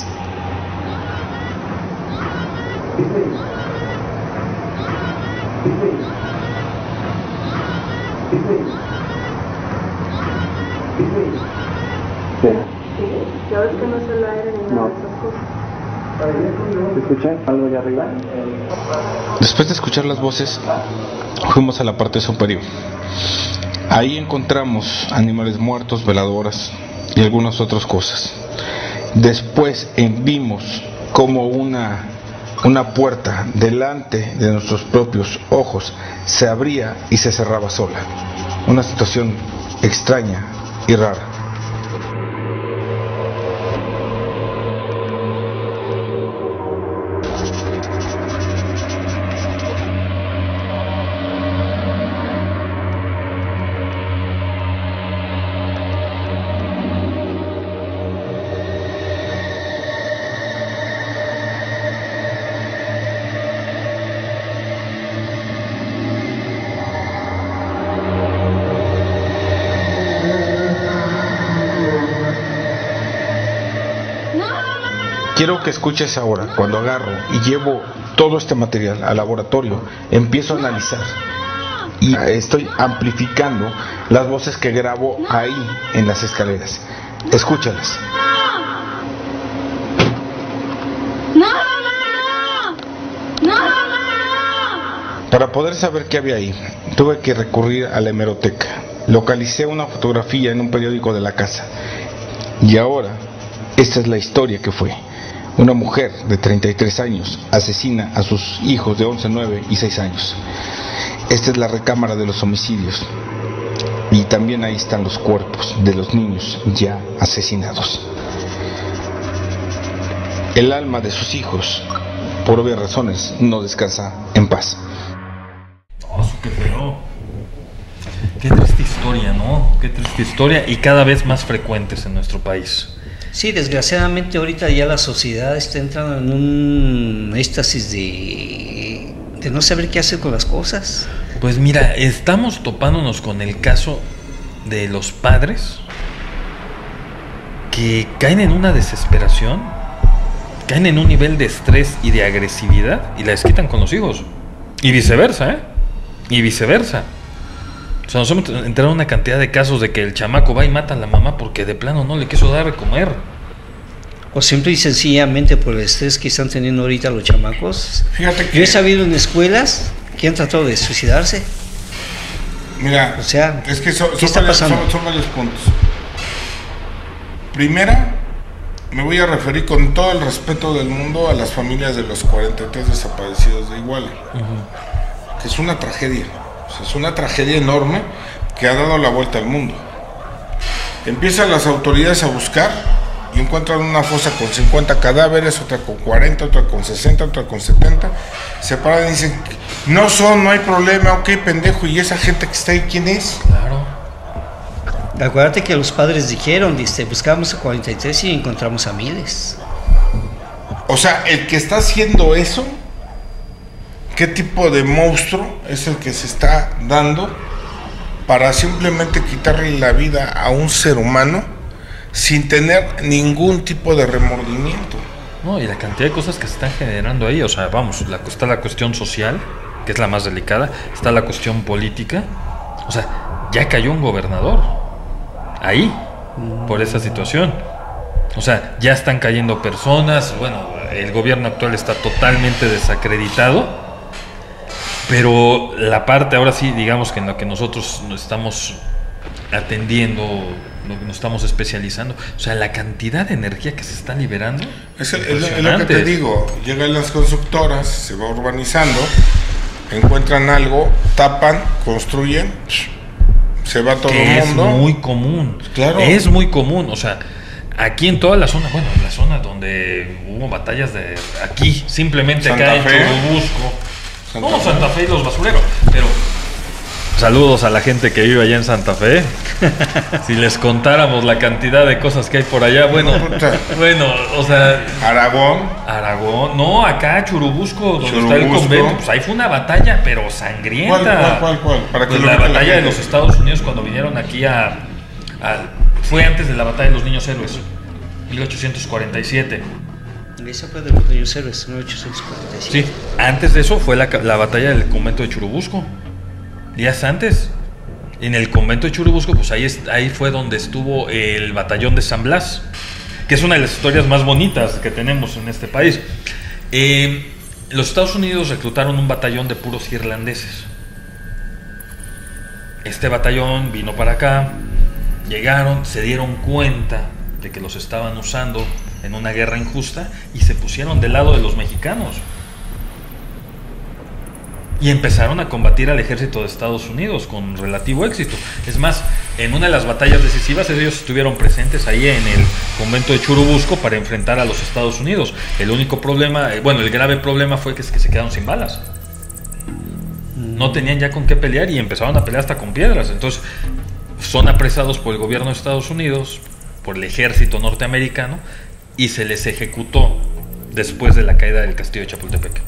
Ya ves que no se la aire ni nada de esas cosas. ¿Escuchan algo allá arriba? Después de escuchar las voces, fuimos a la parte superior. Ahí encontramos animales muertos, veladoras y algunas otras cosas. Después vimos como una puerta delante de nuestros propios ojos se abría y se cerraba sola. Una situación extraña y rara. Quiero que escuches ahora, cuando agarro y llevo todo este material al laboratorio, empiezo a analizar y estoy amplificando las voces que grabo ahí en las escaleras. Escúchalas. Para poder saber qué había ahí, tuve que recurrir a la hemeroteca. Localicé una fotografía en un periódico de la casa. Y ahora, esta es la historia que fue. Una mujer de 33 años asesina a sus hijos de 11, 9 y 6 años. Esta es la recámara de los homicidios. Y también ahí están los cuerpos de los niños ya asesinados. El alma de sus hijos, por obvias razones, no descansa en paz. Qué feo. Qué triste historia, ¿no? Qué triste historia, y cada vez más frecuentes en nuestro país. Sí, desgraciadamente ahorita ya la sociedad está entrando en un éxtasis de no saber qué hacer con las cosas. Pues mira, estamos topándonos con el caso de los padres que caen en una desesperación, caen en un nivel de estrés y de agresividad y la desquitan con los hijos. Y viceversa, ¿eh? Y viceversa. O sea, nos hemos enterado una cantidad de casos de que el chamaco va y mata a la mamá porque de plano no le quiso dar de comer. O simple y sencillamente por el estrés que están teniendo ahorita los chamacos. Fíjate que yo he sabido en escuelas que han tratado de suicidarse. Mira, o sea, es que son varios puntos. Primera, me voy a referir con todo el respeto del mundo a las familias de los 43 desaparecidos de Iguala. Que es una tragedia. O sea, es una tragedia enorme que ha dado la vuelta al mundo. Empiezan las autoridades a buscar y encuentran una fosa con 50 cadáveres, otra con 40, otra con 60, otra con 70. Se paran y dicen, no hay problema, ok, pendejo, ¿y esa gente que está ahí quién es? Claro. Acuérdate que los padres dijeron, buscamos a 43 y encontramos a miles. O sea, el que está haciendo eso, ¿qué tipo de monstruo es el que se está dando para simplemente quitarle la vida a un ser humano sin tener ningún tipo de remordimiento? No, y la cantidad de cosas que se están generando ahí, o sea, vamos, está la cuestión social, que es la más delicada, está la cuestión política, o sea, ya cayó un gobernador ahí, por esa situación. O sea, ya están cayendo personas, bueno, el gobierno actual está totalmente desacreditado, pero la parte, ahora sí, digamos que en la que nosotros estamos atendiendo, lo que nos estamos especializando, o sea, la cantidad de energía que se está liberando. Es lo que te digo, llegan las constructoras, se va urbanizando, encuentran algo, tapan, construyen, se va todo el mundo. Es muy común, claro. Es muy común, o sea, aquí en toda la zona, bueno, en la zona donde hubo batallas de aquí, simplemente Santa acá en Fe. Churubusco, Santa Fe y los basureros, pero saludos a la gente que vive allá en Santa Fe. Si les contáramos la cantidad de cosas que hay por allá, bueno, o sea, Aragón, no, acá Churubusco, donde está el convento, pues ahí fue una batalla, pero sangrienta. ¿Cuál? Para pues que la batalla de los Estados Unidos cuando vinieron aquí fue antes de la batalla de los Niños Héroes, 1847. Esa fue de los Niños Héroes, 1847. Sí, antes de eso fue la batalla del convento de Churubusco. Días antes, en el convento de Churubusco, pues ahí fue donde estuvo el batallón de San Blas, que es una de las historias más bonitas que tenemos en este país. Los Estados Unidos reclutaron un batallón de puros irlandeses. Este batallón vino para acá, llegaron, se dieron cuenta de que los estaban usando en una guerra injusta y se pusieron del lado de los mexicanos. Y empezaron a combatir al ejército de Estados Unidos con relativo éxito. Es más, en una de las batallas decisivas ellos estuvieron presentes ahí en el convento de Churubusco para enfrentar a los Estados Unidos. El único problema, el grave problema fue que se quedaron sin balas. No tenían ya con qué pelear y empezaron a pelear hasta con piedras. Entonces, son apresados por el gobierno de Estados Unidos, por el ejército norteamericano, y se les ejecutó después de la caída del castillo de Chapultepec.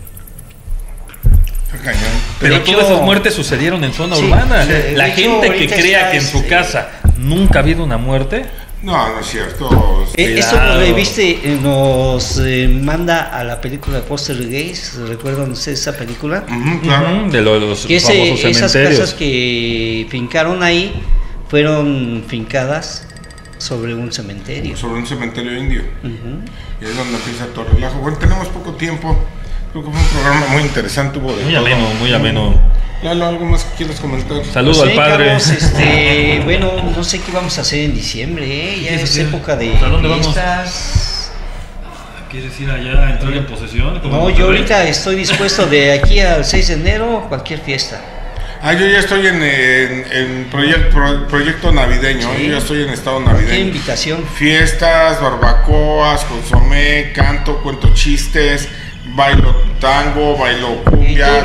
Pero todas esas muertes sucedieron en zona urbana. La gente que crea que en su casa nunca ha habido una muerte. No es cierto. Esto viste, nos manda a la película Poltergeist. ¿Recuerdan ustedes esa película? Claro. De los que famosos esas cementerios. casas que fincaron ahí fueron fincadas sobre un cementerio. Sobre un cementerio indio. Y es donde empieza todo el relajo. Bueno, tenemos poco tiempo. Creo que fue un programa muy interesante. Muy ameno. Lalo, ¿algo más que quieres comentar? Saludos al padre. Carlos, bueno, no sé qué vamos a hacer en diciembre, ya es época de ¿A dónde fiestas. ¿Quieres ir allá a entrar en posesión? No, yo ahorita estoy dispuesto de aquí al 6 de enero cualquier fiesta. Yo ya estoy en proyecto navideño, Sí. yo ya estoy en estado navideño. ¿Qué invitación? Fiestas, barbacoas, consomé, canto, cuento chistes, bailo tango, bailo cumbia,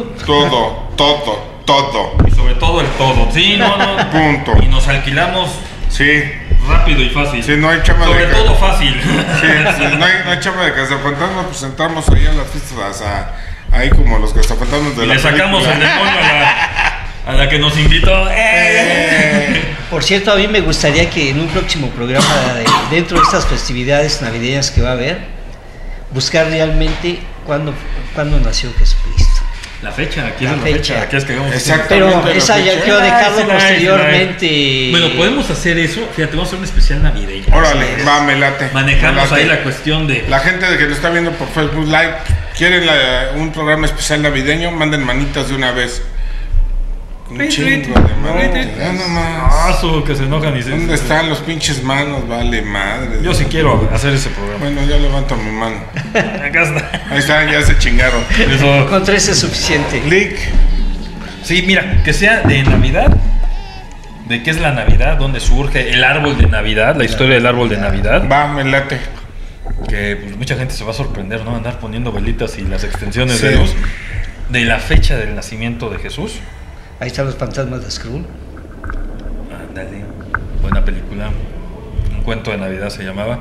todo. Y sobre todo el todo. Sí, no. Punto. Y nos alquilamos. Sí. Rápido y fácil. Sí, no hay chamba sobre de todo fácil. Sí, no hay chamba de cazafantasmas, pues entramos ahí a las fiestas ahí como los cazafantasmas de y la le sacamos película. el demonio a la que nos invitó. Por cierto, a mí me gustaría que en un próximo programa, dentro de estas festividades navideñas que va a haber, buscar realmente cuándo nació Jesucristo. La fecha, ¿quieres la fecha? ¿Quieres que hagamos? Pero esa ya quiero dejarlo posteriormente. Bueno, podemos hacer eso. Fíjate, vamos a hacer un especial navideño. Órale, me late. Manejamos ahí la cuestión de... La gente que nos está viendo por Facebook Live, ¿quieren un programa especial navideño? Manden manitas de una vez. Un chingo de manitas. Ya nomás. Que se enojan y se... ¿Dónde están los pinches manos? Vale madre. Yo sí quiero hacer ese programa. Bueno, ya levanto mi mano. Acá está. Ahí están, ya se chingaron. Eso. Con 3 es suficiente. Click. Sí, mira, que sea de Navidad. ¿De qué es la Navidad? ¿Dónde surge el árbol de Navidad? La historia del árbol de Navidad. Me late. Que pues, mucha gente se va a sorprender, ¿no? Andar poniendo velitas y las extensiones Sí. de luz. De la fecha del nacimiento de Jesús. Ahí están los fantasmas de Skrull. Ándale. buena película. Un cuento de Navidad se llamaba.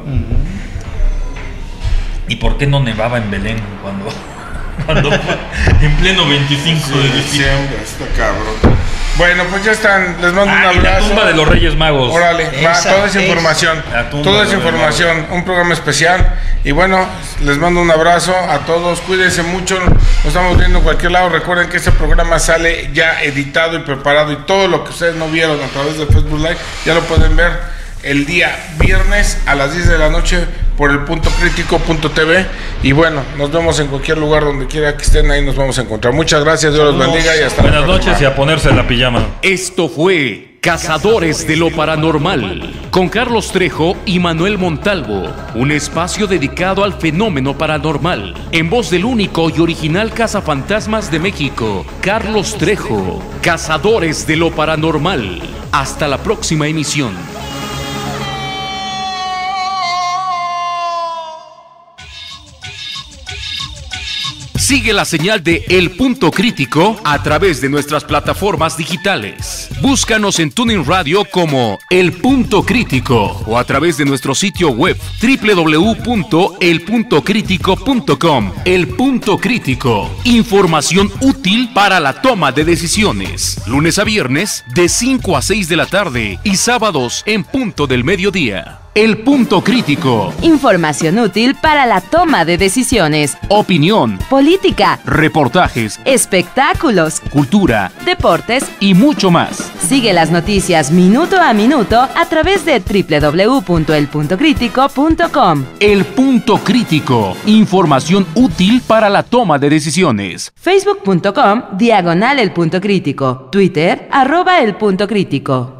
¿Y por qué no nevaba en Belén cuando fue en pleno 25 de diciembre? Está cabrón. Bueno, pues ya están, les mando un abrazo. La tumba de los Reyes Magos. Órale, va, toda esa información. Toda esa información, un programa especial. Y bueno, les mando un abrazo a todos, cuídense mucho. Nos estamos viendo en cualquier lado. Recuerden que este programa sale ya editado y preparado. Y todo lo que ustedes no vieron a través de Facebook Live, ya lo pueden ver el día viernes a las 10 de la noche por el puntocritico.tv. Y bueno, nos vemos en cualquier lugar donde quiera que estén, ahí nos vamos a encontrar. Muchas gracias, Dios los bendiga y hasta buenas noches y a ponerse la pijama. Esto fue Cazadores de lo Paranormal con Carlos Trejo y Manuel Montalvo, un espacio dedicado al fenómeno paranormal, en voz del único y original cazafantasmas de México, Carlos Trejo. Cazadores de lo Paranormal. Hasta la próxima emisión. Sigue la señal de El Punto Crítico a través de nuestras plataformas digitales. Búscanos en TuneIn Radio como El Punto Crítico o a través de nuestro sitio web www.elpuntocritico.com. El Punto Crítico. Información útil para la toma de decisiones. Lunes a viernes de 5 a 6 de la tarde y sábados en punto del mediodía. El Punto Crítico. Información útil para la toma de decisiones. Opinión. Política. Reportajes. Espectáculos. Cultura. Deportes. Y mucho más. Sigue las noticias minuto a minuto a través de www.elpuntocritico.com. El Punto Crítico. Información útil para la toma de decisiones. Facebook.com/El Punto Crítico. Twitter @El Punto Crítico.